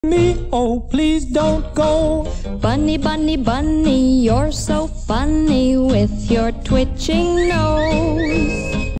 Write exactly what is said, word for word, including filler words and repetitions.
Me, oh, please don't go. Bunny, bunny, bunny, you're so funny with your twitching nose.